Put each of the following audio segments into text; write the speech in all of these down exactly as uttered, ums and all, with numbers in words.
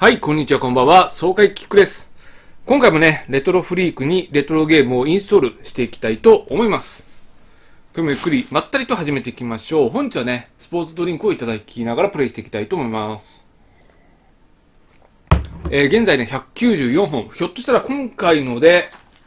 はい、こんにちは、こんばんは。爽快キックです。今回もね、レトロフリークにレトロゲームをインストールしていきたいと思います。今日もゆっくり、まったりと始めていきましょう。本日はね、スポーツドリンクをいただきながらプレイしていきたいと思います。えー、現在ね、ひゃくきゅうじゅうよんほん。ひょっとしたら今回ので、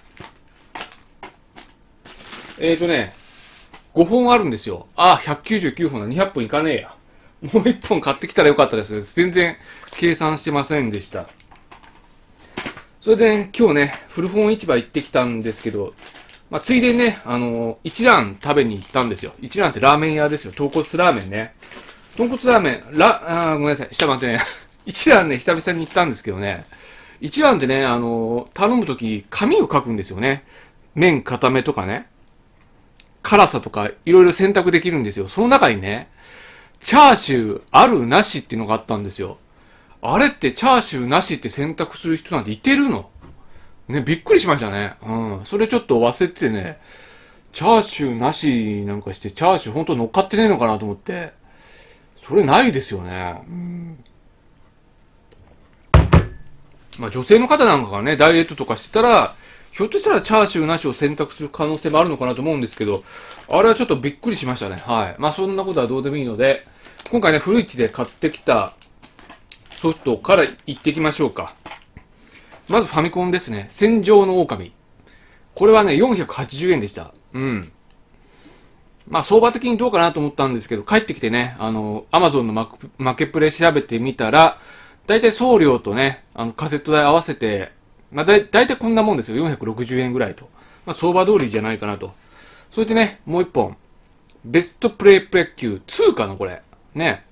えーとね、ごほんあるんですよ。ああ、ひゃくきゅうじゅうきゅうほんだ。にひゃっぽんいかねえや。もういっぽん買ってきたらよかったです。全然計算してませんでした。それで、ね、今日ね、古本市場行ってきたんですけど、まあ、ついでにね、あのー、一蘭食べに行ったんですよ。一蘭ってラーメン屋ですよ。豚骨ラーメンね。豚骨ラーメン、ラ、あーごめんなさい。下待ってね。一蘭ね、久々に行ったんですけどね。一蘭ってね、あのー、頼むとき、紙を書くんですよね。麺固めとかね。辛さとか、いろいろ選択できるんですよ。その中にね、チャーシューあるなしっていうのがあったんですよ。あれってチャーシューなしって選択する人なんていてるのね、びっくりしましたね。うん。それちょっと忘れててね、チャーシューなしなんかして、チャーシューほんと乗っかってねえのかなと思って。それないですよね。うん。まあ女性の方なんかがね、ダイエットとかしてたら、ひょっとしたらチャーシューなしを選択する可能性もあるのかなと思うんですけど、あれはちょっとびっくりしましたね。はい。まあそんなことはどうでもいいので、今回ね、古市で買ってきたソフトから行ってきましょうか。まずファミコンですね。戦場の狼。これはね、よんひゃくはちじゅうえんでした。うん。まあ相場的にどうかなと思ったんですけど、帰ってきてね、あの、アマゾンのマーケプレ調べてみたら、だいたい送料とね、あの、カセット代合わせて、まあだい、だいたいこんなもんですよ。よんひゃくろくじゅうえんぐらいと。まあ相場通りじゃないかなと。それでね、もう一本。ベストプレイプレキューにかな、これ。ね。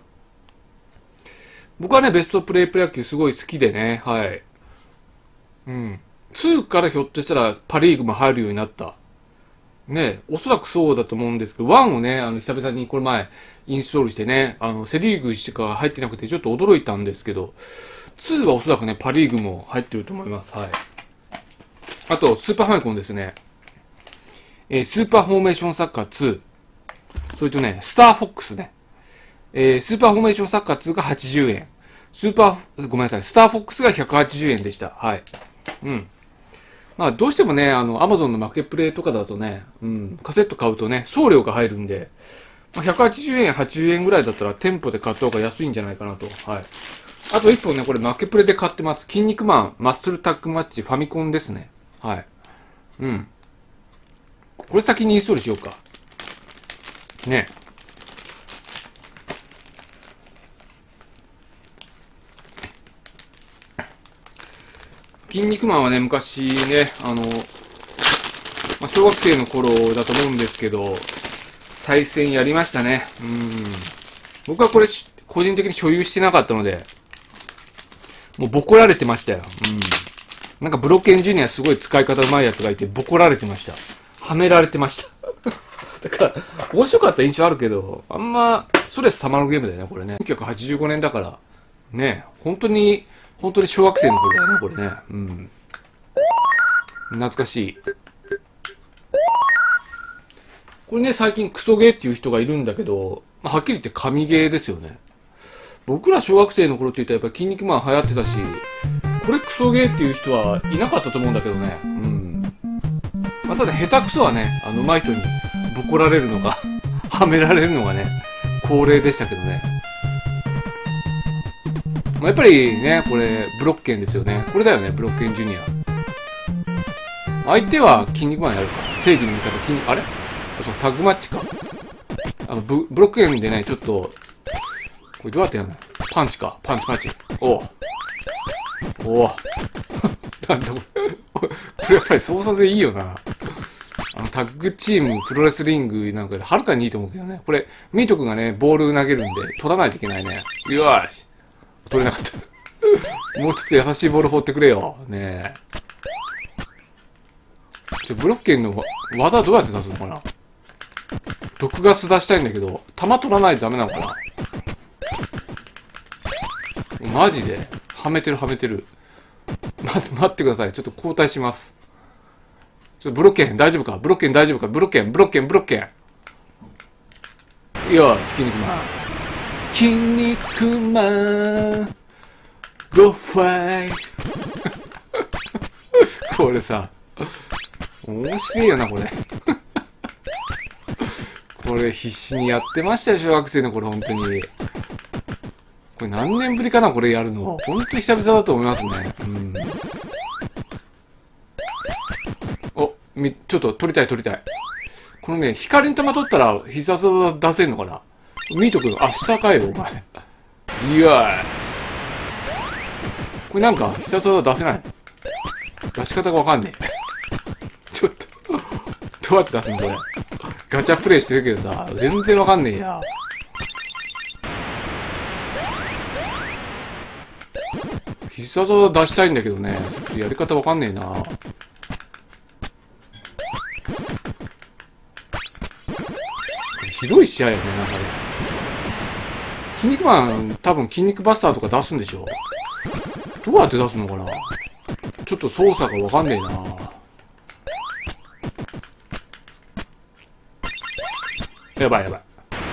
僕はね、ベストプレイプレキューすごい好きでね、はい。うん。にからひょっとしたらパリーグも入るようになった。ね、おそらくそうだと思うんですけど、いちをね、あの、久々にこの前インストールしてね、あの、セリーグしか入ってなくてちょっと驚いたんですけど、にはおそらくね、パリーグも入ってると思います。はい。あと、スーパーファミコンですね。えー、スーパーフォーメーションサッカーに。それとね、スターフォックスね。えー、スーパーフォーメーションサッカーにがはちじゅうえん。スーパー、ごめんなさい、スターフォックスがひゃくはちじゅうえんでした。はい。うん。まあ、どうしてもね、あの、アマゾンのマーケプレイとかだとね、うん、カセット買うとね、送料が入るんで、まあ、ひゃくはちじゅうえん、はちじゅうえんぐらいだったら店舗で買った方が安いんじゃないかなと。はい。あと一本ね、これマーケプレで買ってます。筋肉マン、マッスルタックマッチ、ファミコンですね。はい。うん。これ先にインストールしようか。ね。筋肉マンはね、昔ね、あの、まあ、小学生の頃だと思うんですけど、対戦やりましたね。うん。僕はこれ、個人的に所有してなかったので、もうボコられてましたよ。うん。なんかブロッケンジュニアすごい使い方うまいやつがいて、ボコられてました。はめられてました。だから、面白かった印象あるけど、あんま、ストレス溜まるゲームだよね、これね。せんきゅうひゃくはちじゅうごねんだから、ね、本当に、本当に小学生の頃だよね、これね。うん。懐かしい。これね、最近クソゲーっていう人がいるんだけど、まあ、はっきり言って神ゲーですよね。僕ら小学生の頃って言ったらやっぱ筋肉マン流行ってたし、これクソゲーっていう人はいなかったと思うんだけどね。うん。まあ、ただ下手くそはね、あの、上手い人にボコられるのが、はめられるのがね、恒例でしたけどね。まあ、やっぱりね、これ、ブロッケンですよね。これだよね、ブロッケンジュニア。相手は筋肉マンやるか。正義の味方、筋肉、あれそう、タッグマッチか。あの、ブ、ブロックゲームでね、ちょっと、これどうやってやるの？パンチか。パンチパンチ。おう。おう。なんだこれ。これやっぱり操作性いいよな。あの、タッグチーム、プロレスリングなんかではるかにいいと思うけどね。これ、ミート君がね、ボール投げるんで、取らないといけないね。よーし。取れなかった。もうちょっと優しいボール放ってくれよ。ねえ。ブロッケンの技どうやって出すのかな？毒ガス出したいんだけど、弾取らないとダメなのかな？マジではめてるはめてる。待って、待ってください。ちょっと交代します。ちょっとブロッケン大丈夫か？ブロッケン大丈夫か？ブロッケン、ブロッケン、ブロッケン。いや、筋肉マン。筋肉マン。 ゴーファイこれさ、面白いよな、これ。これ必死にやってましたよ、小学生の頃、本当に。これ何年ぶりかな、これやるの。本当に久々だと思いますね。うん。お、み、ちょっと撮りたい撮りたい。このね、光の玉取ったら必殺技出せんのかな。ミート君、あ、下かよ、お前。いやこれなんか必殺技出せない。出し方がわかんねえ。ちょっと、どうやって出すのこれ。ガチャプレイしてるけどさ、全然わかんねえや。必殺技出したいんだけどね、ちょっとやり方わかんねえな。ひどい試合やね、なんかね。筋肉マン、多分筋肉バスターとか出すんでしょ。どうやって出すのかな。ちょっと操作がわかんねえな。やばいやばい。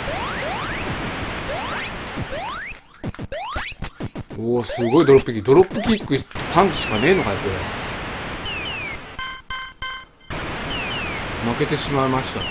おお、すごいドロップキック。ドロップキックパンチしかねえのかよ、これ。負けてしまいました。はい。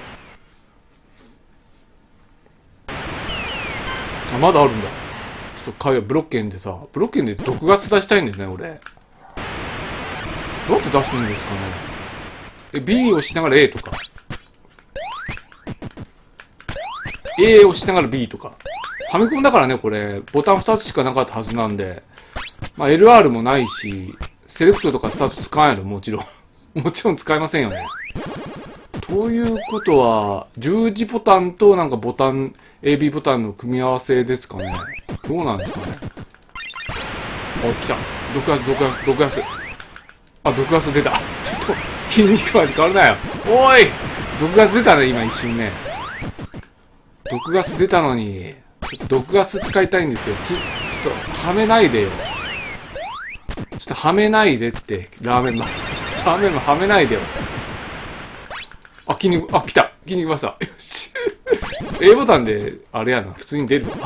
あ、まだあるんだ。ちょっと買うよ、ブロッケンでさ。ブロッケンで毒ガス出したいんだよね、俺。どうやって出すんですかね。え、B を押しながら A とか。A を押しながら B とか。ファミコンだからね、これ、ボタンふたつしかなかったはずなんで、まあ、エルアール もないし、セレクトとかスタート使わないの、もちろん。もちろん使えませんよね。ということは、十字ボタンとなんかボタン、エービー ボタンの組み合わせですかね。どうなんですかね。あ、来た。毒ガス、毒ガス、毒ガス。あ、毒ガス出た。ちょっと、筋肉まで変わるなよ。おーい毒ガス出たね、今一瞬ね。毒ガス出たのに、毒ガス使いたいんですよ。ちょっと、はめないでよ。ちょっとはめないでって、ラーメンマン。ラーメンマンはめないでよ。あ、筋肉、あ、来た。筋肉バスター。よし。A ボタンで、あれやな、普通に出るわ。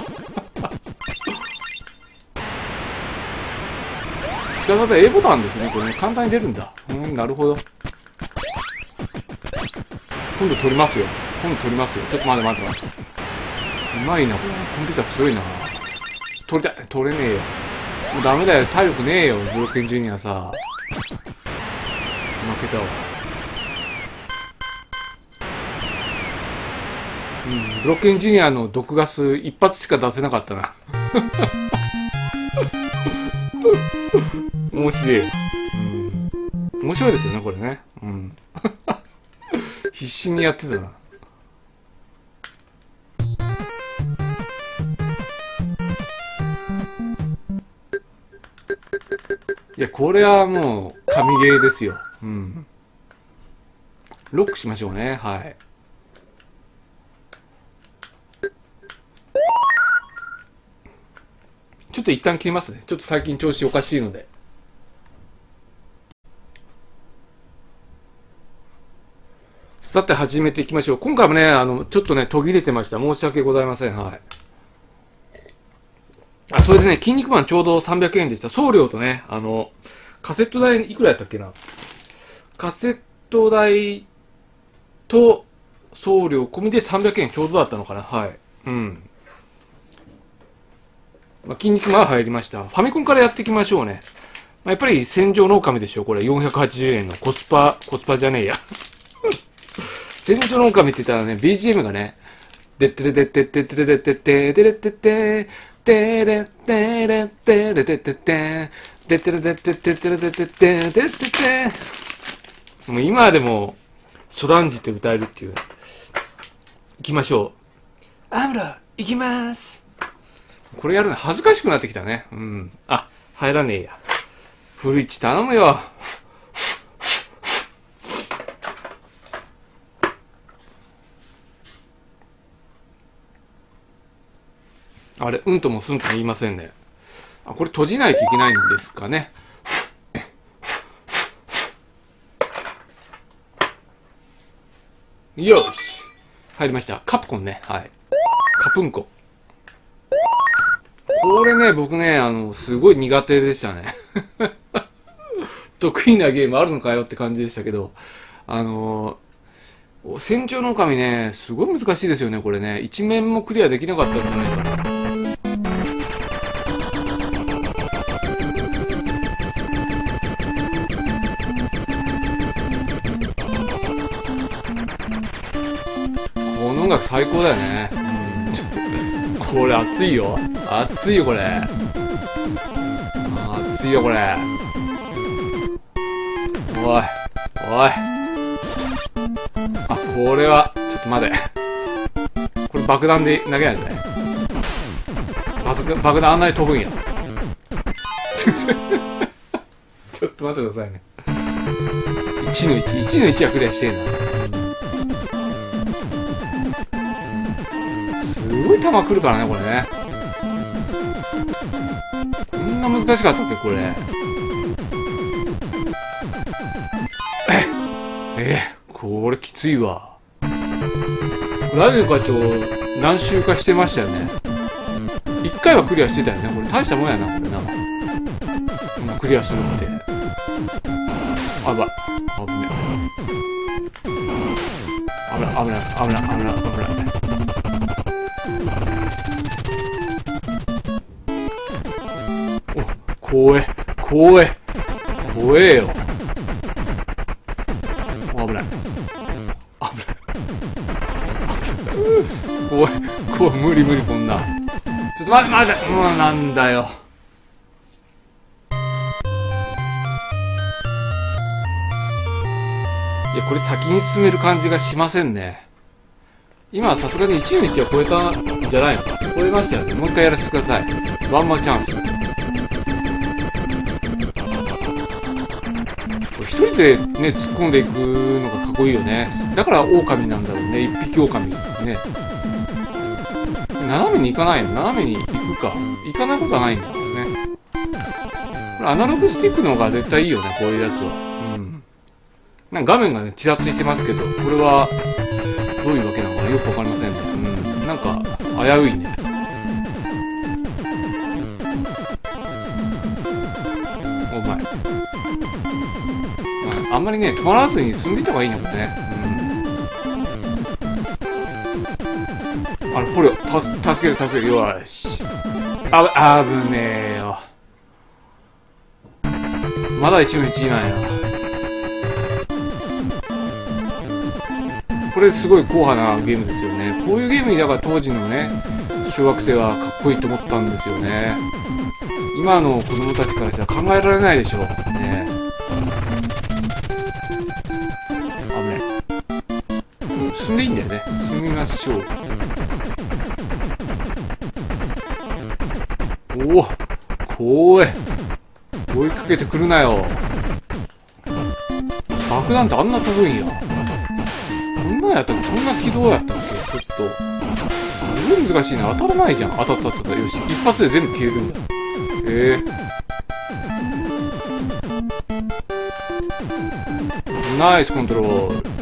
下型 A ボタンですね、これね。簡単に出るんだ。うん、なるほど。今度取りますよ。今度取りますよ。ちょっと待って待って待って。うまいな、これ。コンピューター強いな。取りたい。取れねえよ。もうダメだよ。体力ねえよ。ブロッケンジュニアさ。負けたわ。うん、ブロッケンジュニアの毒ガス一発しか出せなかったな。面白い。うん。面白いですよね、これね。うん。必死にやってたな。いや、これはもう、神ゲーですよ。うん。ロックしましょうね。はい。ちょっと一旦切りますね。ちょっと最近調子おかしいので。さて始めていきましょう。今回もね、あの、ちょっとね、途切れてました。申し訳ございません。はい。あ、それでね、筋肉マンちょうどさんびゃくえんでした。送料とね、あの、カセット代いくらやったっけな。カセット代と送料込みでさんびゃくえんちょうどだったのかな。はい。うん。まあ、筋肉マンは入りました。ファミコンからやっていきましょうね。まあ、やっぱり戦場の狼でしょ。これよんひゃくはちじゅうえんのコスパ、コスパじゃねえや。戦場の狼って言ったらね、ビージーエム がね、でってれでってってってれでってってでれってっててれってれってれでってってでってれでってってってれでってってでってってもう今でもソランジって歌えるっていう。行きましょう。アムロ、行きまーす。これやるの恥ずかしくなってきたね。うん。あ、入らねえや。古市頼むよ。あれ、うんともすんとも言いませんね。あ、これ閉じないといけないんですかね。よし。入りました。カプコンね。はい。カプンコ。 これね、僕ね、あの、すごい苦手でしたね。得意なゲームあるのかよって感じでしたけど、あのー、戦場の狼ね、すごい難しいですよね、これね。一面もクリアできなかったんじゃないかな。この音楽最高だよね。うん、ちょっと、これ熱いよ。熱いよ、これ。熱いよ、これ。おい、おい。あ、これは、ちょっと待て。これ爆弾で投げないとね。爆弾あんなに飛ぶんや。ちょっと待ってくださいね。いちのいち、いちのいちはクリアしてんな。すごい弾来るからね、これね。こんな難しかったっけ、これ。え、え、これきついわ。ラジオ課長、何周かしてましたよね。一回はクリアしてたよね。これ大したもんやな、これな。今クリアするので。あば、危ね。危ない、危ない、危ない、危ない、危ない。お、怖え、怖え、怖えよ。危ない。危ない。怖い、怖い、無理無理、こんな。ちょっと待って、待って、もうなんだよ。いや、これ先に進める感じがしませんね。今はさすがにいちのいちは超えたんじゃないの？超えましたよね。もう一回やらせてください。ワンマンチャンス。一人でね、突っ込んでいくのがかっこいいよね。だから狼なんだろうね。一匹狼。ね。斜めに行かないの？斜めに行くか。行かないことはないんだろうね。これアナログスティックの方が絶対いいよね、こういうやつは。うん。なんか画面がね、ちらついてますけど、これは、どういうわけなのかなよくわかりませんね。うん。なんか、危ういね。お前。あんまりね、止まらずに進んでいった方がいいのかね。うん。あれ、これ、たす、助ける、助ける。よし。あ、危ねえよ。まだ一の一なんや。これすごい硬派なゲームですよね。こういうゲームにだから当時のね、小学生はかっこいいと思ったんですよね。今の子供たちからしたら考えられないでしょ。ね。危ね。進んでいいんだよね。進みましょう。おお、怖え。追いかけてくるなよ。爆弾ってあんな飛ぶんや。こんなんやったっけ？こんな軌道やったっけ？ちょっと。すごい難しいな。当たらないじゃん。当たった当たった。よし。一発で全部消えるんだ。へえ。ナイスコントロール。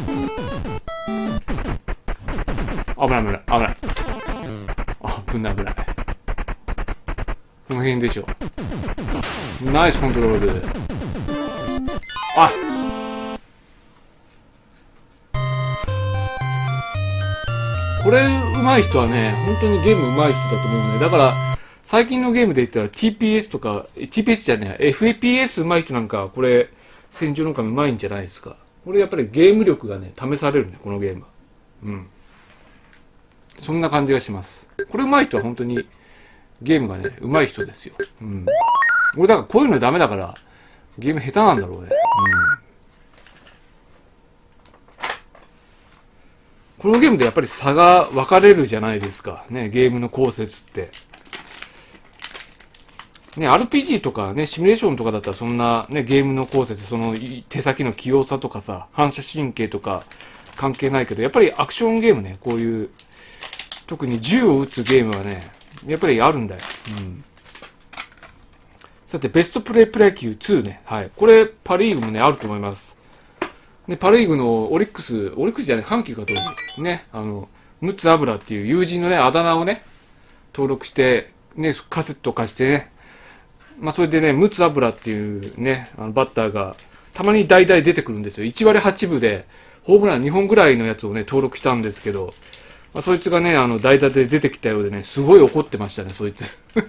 危ない危ない。危ない。危ない危ない。この辺でしょ。ナイスコントロール。あっこれ上手い人はね、本当にゲーム上手い人だと思うね。だから、最近のゲームで言ったら ティーピーエス とか、ティーピーエス じゃねえ、エフピーエス 上手い人なんか、これ、戦場の神上手いんじゃないですか。これやっぱりゲーム力がね、試されるね、このゲームは。うん。そんな感じがします。これ上手い人は本当に、ゲームがね、上手い人ですよ。うん。俺だからこういうのダメだから、ゲーム下手なんだろうね。うん。このゲームでやっぱり差が分かれるじゃないですか。ね、ゲームの構成って。ね、アールピージー とかね、シミュレーションとかだったらそんなね、ゲームの構成、その手先の器用さとかさ、反射神経とか関係ないけど、やっぱりアクションゲームね、こういう、特に銃を撃つゲームはね、やっぱりあるんだよ。うん。さて、ベストプレイプロ野球ツーね。はい。これ、パリーグもね、あると思います。で、パリーグのオリックス、オリックスじゃない、阪急か当時。ね、あの、ムツアブラっていう友人のね、あだ名をね、登録してね、カセット貸してね。まあ、それでね、ムツアブラっていうね、あのバッターが、たまに代々出てくるんですよ。いちわりはちぶで、ホームランにほんぐらいのやつをね、登録したんですけど、まあ、そいつがね、あの、代打で出てきたようでね、すごい怒ってましたね、そいつ。こ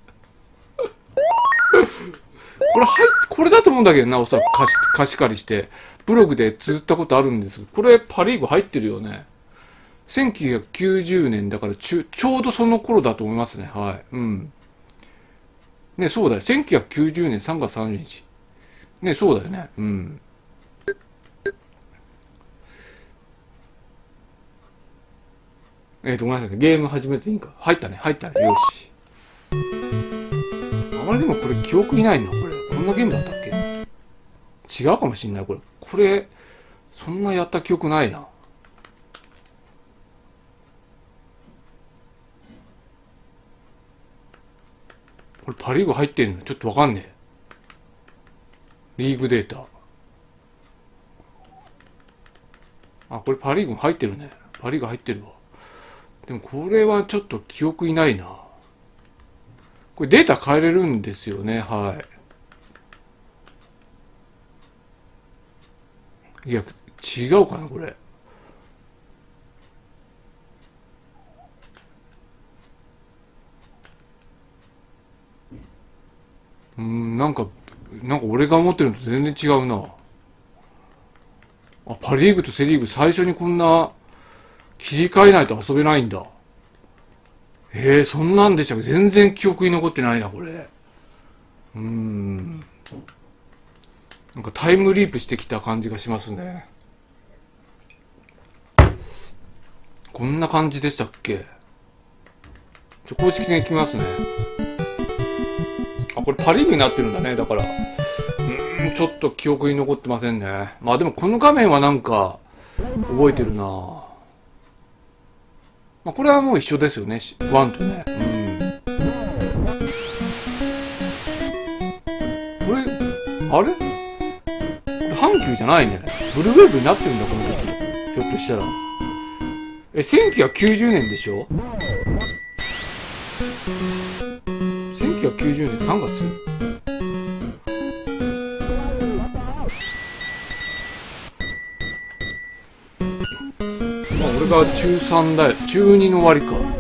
れ、はい、これだと思うんだけどな、おそらく貸し、貸し借りして、ブログで綴ったことあるんですけど、これ、パリーグ入ってるよね。せんきゅうひゃくきゅうじゅうねんだからちょ、ちょうどその頃だと思いますね。はい。うん。ね、そうだよ。せんきゅうひゃくきゅうじゅうねんさんがつさんじゅうにち。ね、そうだよね。うん。えーと、ごめんなさいね。ゲーム始めていいか。入ったね、入ったね。よし。あまりでもこれ記憶いないな、これ。こんなゲームだったっけ？違うかもしんない、これ。これ、そんなやった記憶ないな。これパリーグ入ってんのちょっとわかんねえ。リーグデータ。あ、これパリーグも入ってるね。パリーグ入ってるわ。でもこれはちょっと記憶いないな。これデータ変えれるんですよね。はい。いや、違うかな、これ。うん、なんか、なんか俺が思ってるのと全然違うな。あ、パリーグとセリーグ最初にこんな切り替えないと遊べないんだ。えー、そんなんでしたっけ？全然記憶に残ってないな、これ。うーん。なんかタイムリープしてきた感じがしますね。こんな感じでしたっけ？ちょ、公式戦いきますね。あ、これパリーグになってるんだね。だから。うーん、ちょっと記憶に残ってませんね。まあでもこの画面はなんか、覚えてるな。まあこれはもう一緒ですよね。ワンとね。うん。これ、あれ阪急じゃないね。ブルーウェーブになってるんだ、この時。ひょっとしたら。え、せんきゅうひゃくきゅうじゅうねんでしょ？ せんきゅうひゃくきゅうじゅうねんさんがつ？まあ、俺が中さんだよ。中にの終わりか。ね。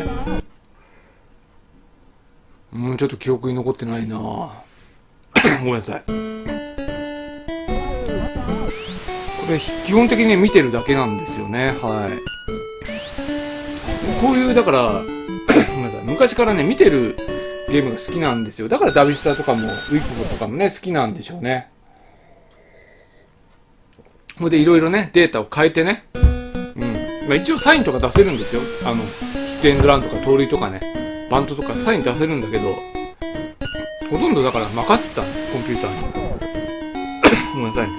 うん、ちょっと記憶に残ってないなごめんなさい。これ、基本的に見てるだけなんですよね。はい。こういう、だから、ごめんなさい。昔からね、見てるゲームが好きなんですよ。だからダビスタとかも、ウィッグとかもね、好きなんでしょうね。ほんで、いろいろね、データを変えてね。うん。まあ一応サインとか出せるんですよ。あの、ヒットエンドランとか盗塁とかね、バントとかサイン出せるんだけど、ほとんどだから任せてたの、コンピューターに。ごめんなさいね。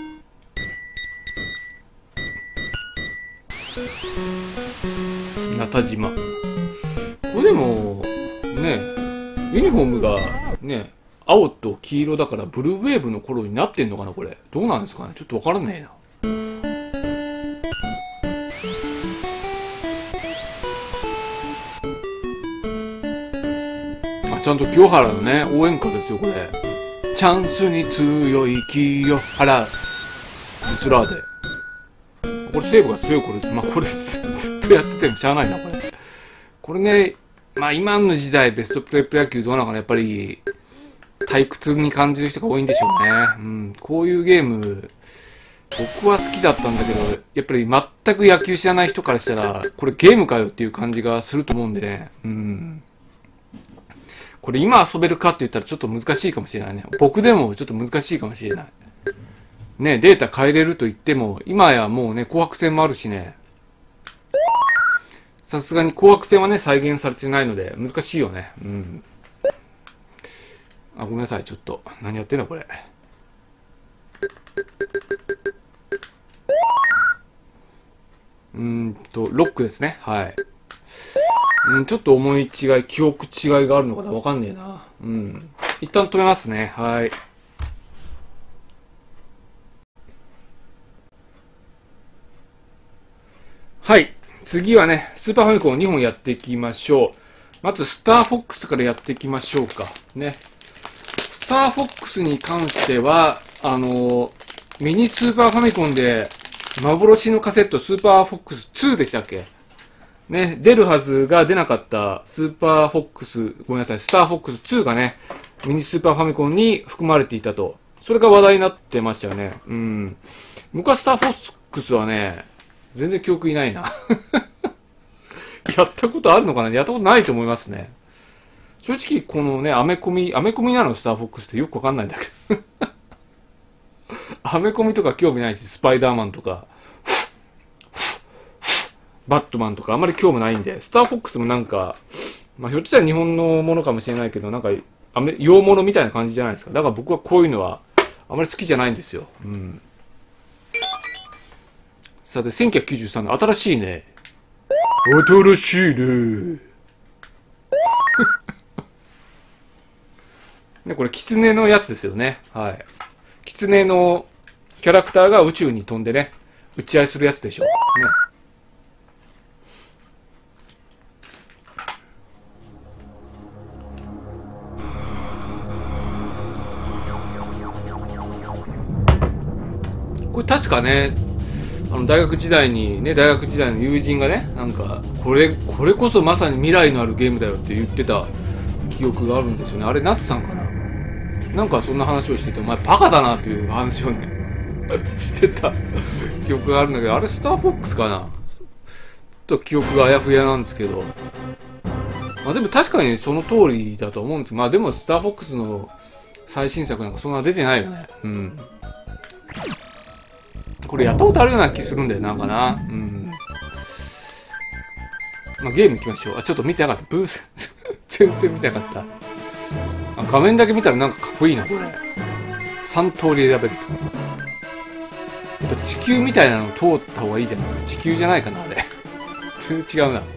中島。これでも、ね、ユニフォームがね、青と黄色だからブルーウェーブの頃になってんのかな、これ。どうなんですかね、ちょっとわからないな。あ、ちゃんと清原のね、応援歌ですよ、これ。チャンスに強い清原。リスラーで。これ西武が強い、これ。まあ、これずっとやっててもしゃあないな、これ。これね、まあ今の時代ベストプレープロ野球どうなのかな、やっぱり退屈に感じる人が多いんでしょうね。うん、こういうゲーム、僕は好きだったんだけど、やっぱり全く野球知らない人からしたら、これゲームかよっていう感じがすると思うんでね。うん。これ今遊べるかって言ったらちょっと難しいかもしれないね。僕でもちょっと難しいかもしれない。ね、データ変えれると言っても、今やもうね、紅白戦もあるしね。さすがに紅白戦はね、再現されてないので、難しいよね。うん。あ、ごめんなさい、ちょっと。何やってんのこれ。うーんと、ロックですね。はい。うん、ちょっと思い違い、記憶違いがあるのかなわかんねえな。うん。一旦止めますね。はい。はい。次はね、スーパーファミコンをにほんやっていきましょう。 まず、スターフォックスからやっていきましょうか。ね。スターフォックスに関しては、あの、ミニスーパーファミコンで、幻のカセット、スーパーフォックスツーでしたっけね、出るはずが出なかったスーパーフォックス、ごめんなさい、スターフォックスツーがね、ミニスーパーファミコンに含まれていたと。それが話題になってましたよね。うん。僕はスターフォックスはね、全然記憶いないな。やったことあるのかな？やったことないと思いますね。正直、このね、アメコミ、アメコミなのスターフォックスってよくわかんないんだけど。アメコミとか興味ないし、スパイダーマンとか、バットマンとかあんまり興味ないんで、スターフォックスもなんか、まあ、ひょっとしたら日本のものかもしれないけど、なんか、アメ洋物みたいな感じじゃないですか。だから僕はこういうのは、あまり好きじゃないんですよ。うん。さて、せんきゅうひゃくきゅうじゅうさん年、新しいね。新しいね。ね、これ、キツネのやつですよね。はい。キツネのキャラクターが宇宙に飛んでね、打ち合いするやつでしょ。ね。これ確かね、あの大学時代にね、大学時代の友人がね、なんか、これ、これこそまさに未来のあるゲームだよって言ってた記憶があるんですよね。あれ、夏さんかな？なんかそんな話をしてて、お前バカだなっていう話をね、してた記憶があるんだけど、あれスターフォックスかな？ちょっと記憶があやふやなんですけど。まあでも確かにその通りだと思うんです。まあでもスターフォックスの最新作なんかそんな出てないよね。うん。これやったことあるような気するんだよ、なんかな。うん。まあゲーム行きましょう。あ、ちょっと見てなかった。ブース、全然見てなかった。あ、画面だけ見たらなんかかっこいいな、これ。さん通り選べると。やっぱ地球みたいなの通った方がいいじゃないですか。地球じゃないかな、あれ。全然違うな。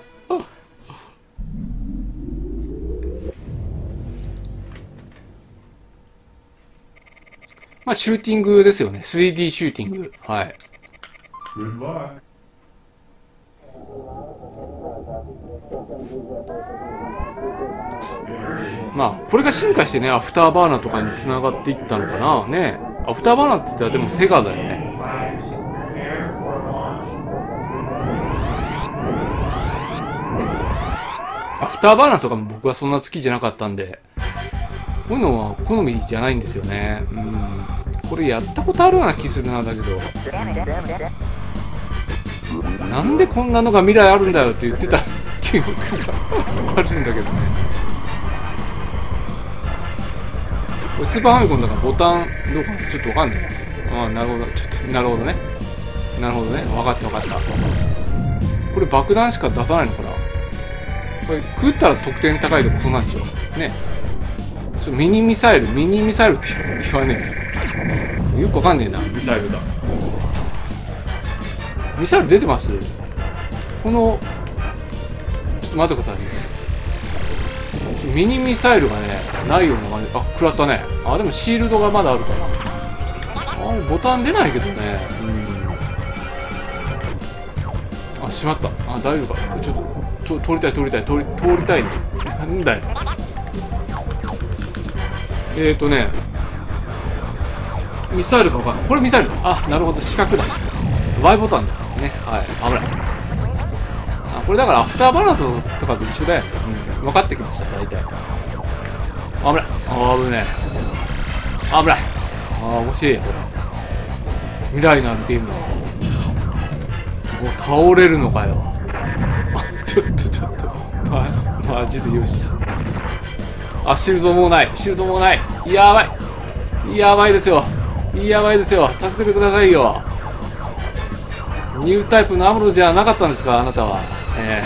まあ、シューティングですよね。スリーディー シューティング。はい。まあ、これが進化してね、アフターバーナーとかに繋がっていったのかな。ね。アフターバーナーって言ったらでもセガだよね。アフターバーナーとかも僕はそんな好きじゃなかったんで、こういうのは好みじゃないんですよね。うん。これやったことあるような気するな、だけど。うん、なんでこんなのが未来あるんだよって言ってた記憶があるんだけどね。これスーパーファミコンだからボタンどうかなちょっとわかんないな。ああ、なるほど。ちょっと、なるほどね。なるほどね。わかったわかった。これ爆弾しか出さないのかなこれ食ったら得点高いとかそんなんでしょね。ちょっとミニミサイル、ミニミサイルって言わねえな。よくわかんねえな、ミサイルが。ミサイル出てます？この、ちょっと待ってくださいね。ミニミサイルがね、ないような感じ。あ、食らったね。あ、でもシールドがまだあるから。あれ、ボタン出ないけどね。うん。あ、しまった。あ、大丈夫か。ちょっと、と通りたい、通りたい、通り、通りたいね。なんだよ。えーとね、ミサイルかわかんない。これミサイルだ。あ、なるほど、四角だ。Y ボタンだ。ね。はい。危ない。あ、これだからアフターバーナーとかと一緒だよね。うん。分かってきました、大体。危ない。あ、危ない。危ない。あ、面白いよ、これ。未来のあるゲームだ。もう倒れるのかよ。ちょっと、ちょっと。ま、マジでよし。あ、シールドもうない。シールドもうない。やばい。やばいですよ。やばいですよ。助けてくださいよ。ニュータイプのアムロじゃなかったんですか、あなたは。え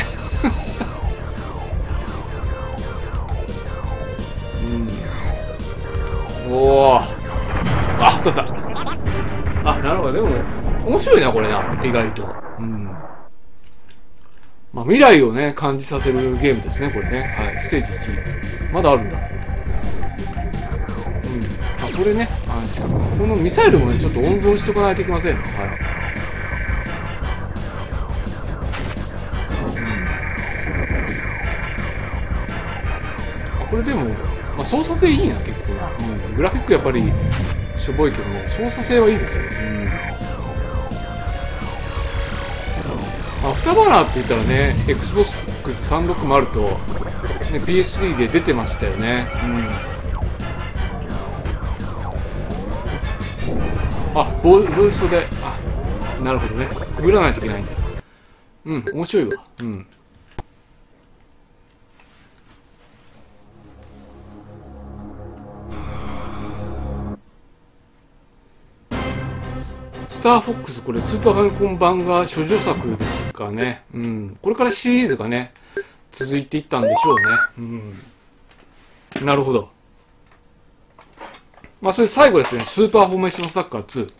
えー。うん。おお。あ、取った。あ、なるほど。でも、面白いな、これな。意外と。うん。まあ、未来をね、感じさせるゲームですね、これね。はい。ステージいち。まだあるんだ。うん。あ、これね。あ、しかも、このミサイルもね、ちょっと温存しておかないといけません。はい。 これでも、まあ、操作性いいな、結構な。うん。グラフィックやっぱり、しょぼいけどね、操作性はいいですよ。うん。アフターバーナーって言ったらね、エックスボックスさんびゃくろくじゅう と、ね、ピーエススリー で出てましたよね。うん。あ、ボブーストで、あ、なるほどね。くぐらないといけないんだ。うん、面白いわ。うん。スターフォックス、これスーパーファミコン版が処女作ですかね。うん。これからシリーズがね、続いていったんでしょうね。うん。なるほど。まあ、それ最後ですね。スーパーフォーメーションサッカーツー。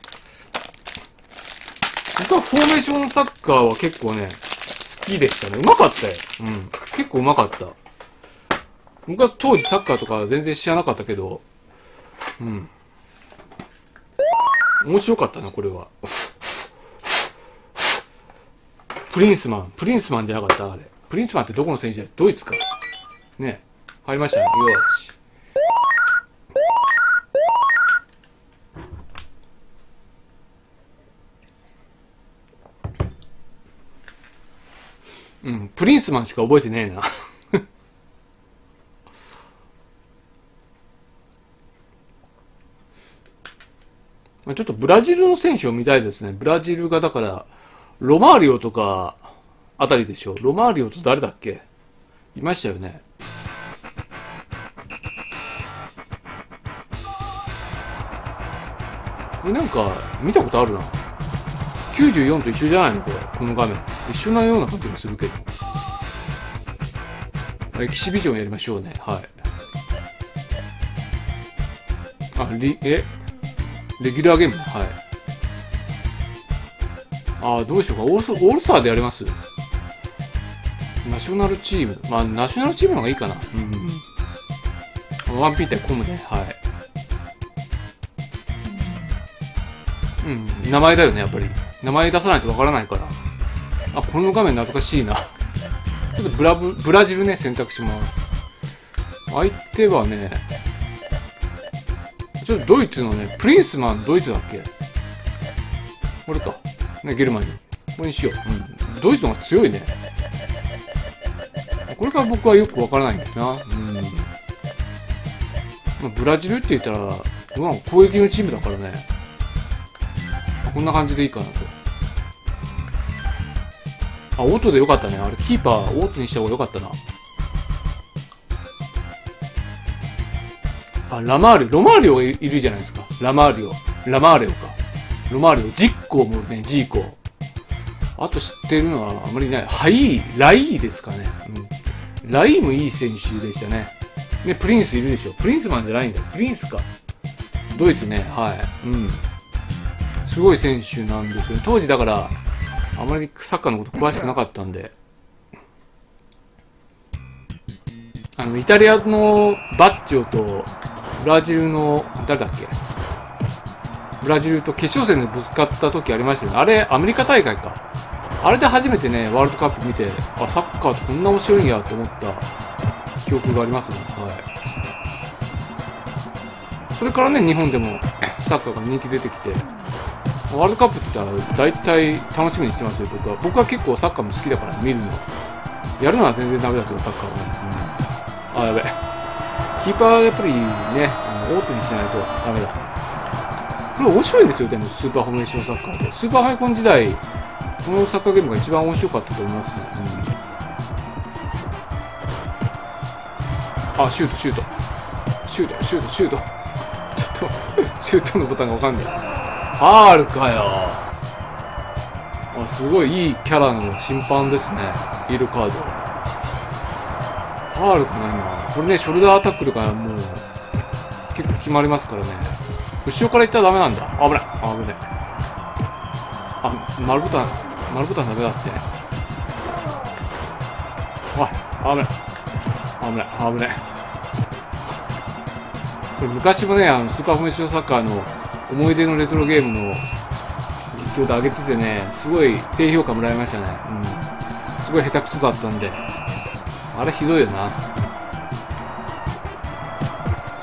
僕はフォーメーションサッカーは結構ね、好きでしたね。うまかったよ。うん。結構うまかった。僕は当時サッカーとか全然知らなかったけど、うん。面白かったな、これは。プリンスマン。プリンスマンじゃなかったあれ。プリンスマンってどこの選手だ？ドイツか。ね。入りましたね。よし。うん。プリンスマンしか覚えてねえな。ちょっとブラジルの選手を見たいですね。ブラジルがだから、ロマーリオとか、あたりでしょ。ロマーリオと誰だっけ？いましたよね。これなんか、見たことあるな。きゅうじゅうよんと一緒じゃないのこれ。この画面。一緒なような感じがするけど。エキシビジョンやりましょうね。はい。あ、リ、えレギュラーゲームはい。ああ、どうしようか。オールス、オールスターでやります？ナショナルチーム。まあ、ナショナルチームの方がいいかな。うん。ワンピー対コムね。はい。うん。名前だよね、やっぱり。名前出さないとわからないから。あ、この画面懐かしいな。ちょっとブラブ、ブラジルね、選択します。相手はね、ちょっとドイツのね、プリンスマン、ドイツだっけ？これか。ね、ゲルマニー。これにしよう。うん。ドイツの方が強いね。これから僕はよくわからないんだよな。うん。まあ、ブラジルって言ったら、まあ、攻撃のチームだからね。こんな感じでいいかなと。あ、オートでよかったね。あれ、キーパー、オートにした方がよかったな。あ、ラマーリオ、ロマーリオいるじゃないですか。ラマーリオ。ラマーレオか。ロマーリオ、ジッコーもね、ジーコー。あと知ってるのはあまりない。ハイー、ライーですかね。うん。ライーもいい選手でしたね。ね、プリンスいるでしょ。プリンスマンじゃないんだよ。プリンスか。ドイツね、はい。うん。すごい選手なんですよね。当時だから、あまりサッカーのこと詳しくなかったんで。あの、イタリアのバッチョと、ブラジルの、誰だっけ？ブラジルと決勝戦でぶつかった時ありましたよね。あれ、アメリカ大会か。あれで初めてね、ワールドカップ見て、あ、サッカーってこんな面白いんやと思った記憶がありますね。はい。それからね、日本でもサッカーが人気出てきて、ワールドカップって言ったら大体楽しみにしてますよ、僕は。僕は結構サッカーも好きだから見るの。やるのは全然ダメだけど、サッカーはね。うん、あ、やべ。キーパーやっぱりね、あのオープンにしないとダメだ。これ面白いんですよ、でもスーパーフォーメーションサッカーで。スーパーファイコン時代、このサッカーゲームが一番面白かったと思いますね。うん、あ、シュート、シュート。シュート、シュート、シュート。ちょっと、シュートのボタンがわかんない。ファールかよ。あ、すごいいいキャラの審判ですね。イエローカード。ファールかな、今。これね、ショルダーアタックとかもう、結構決まりますからね。後ろから行ったらダメなんだ。危ない。危ない。あ、丸ボタン、丸ボタンダメだって。おい、危ない。危ない、危ない。これ昔もね、あの、スーパーフォーメーションサッカーの思い出のレトロゲームの実況で上げててね、すごい低評価もらいましたね。うん。すごい下手くそだったんで。あれひどいよな。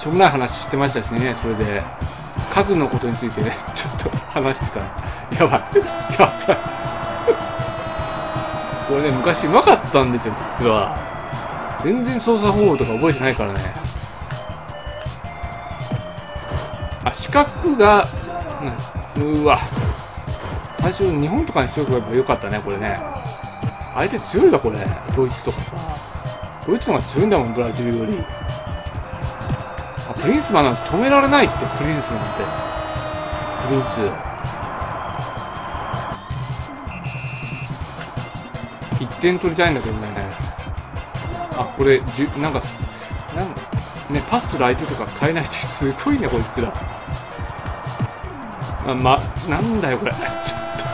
しょうもない話してましたしね、それで。数のことについてね、ちょっと話してた。やばい。やばい。これね、昔うまかったんですよ、実は。全然操作方法とか覚えてないからね。あ、四角が、うん、うわ。最初、日本とかにしておけばよかったね、これね。相手強いわ、これ。ドイツとかさ。ドイツの方が強いんだもん、ブラジルより。あ、プリンスマンなんて止められないって、プリンスなんて。プリンス。いってん取りたいんだけどね。あ、これ、じゅなんか、なんね、パスする相手とか変えないってすごいね、こいつら。あ、ま、なんだよ、これ。ちょっと。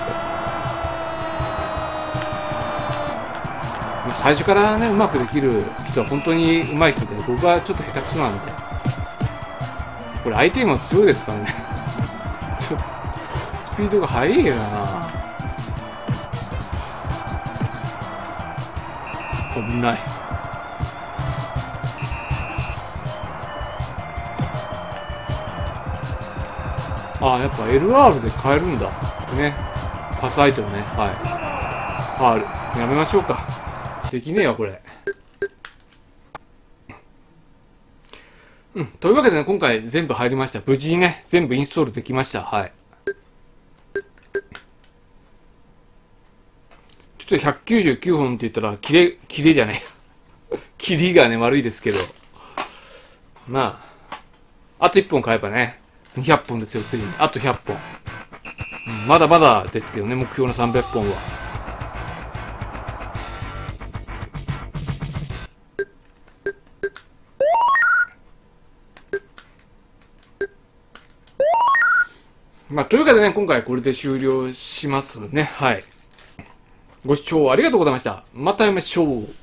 まあ、最初からね、うまくできる人は本当に上手い人で、僕はちょっと下手くそなんで。これ相手にも強いですからね。ちょっと、スピードが速いよな。危ない。ああ、やっぱ エルアール で変えるんだ。ね。パス相手をね。はい。ファール。やめましょうか。できねえわ、これ。うん。というわけでね、今回全部入りました。無事にね、全部インストールできました。はい。ちょっとひゃくきゅうじゅうきゅうほんって言ったら、キレ、キレじゃねえ。キリがね、悪いですけど。まあ、あといっぽん買えばね、にひゃっぽんですよ、次に。あとひゃっぽん。うん、まだまだですけどね、目標のさんびゃっぽんは。まあ、というわけでね、今回これで終了しますね。はい。ご視聴ありがとうございました。また会いましょう。